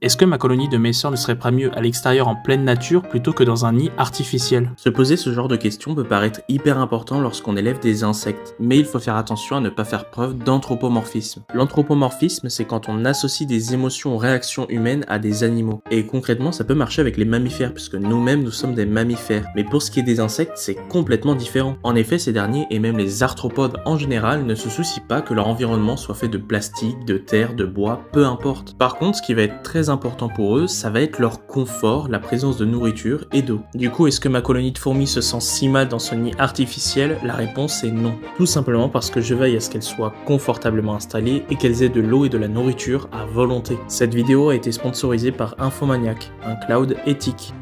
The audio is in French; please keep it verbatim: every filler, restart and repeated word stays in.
Est-ce que ma colonie de mes sœurs ne serait pas mieux à l'extérieur en pleine nature plutôt que dans un nid artificiel? Se poser ce genre de questions peut paraître hyper important lorsqu'on élève des insectes, mais il faut faire attention à ne pas faire preuve d'anthropomorphisme. L'anthropomorphisme, c'est quand on associe des émotions ou réactions humaines à des animaux. Et concrètement, ça peut marcher avec les mammifères, puisque nous-mêmes, nous sommes des mammifères. Mais pour ce qui est des insectes, c'est complètement différent. En effet, ces derniers, et même les arthropodes en général, ne se soucient pas que leur environnement soit fait de plastique, de terre, de bois, peu importe. Par contre, ce qui va être très important pour eux, ça va être leur confort, la présence de nourriture et d'eau. Du coup, est-ce que ma colonie de fourmis se sent si mal dans ce nid artificiel? La réponse est non. Tout simplement parce que je veille à ce qu'elles soient confortablement installées et qu'elles aient de l'eau et de la nourriture à volonté. Cette vidéo a été sponsorisée par Infomaniac, un cloud éthique.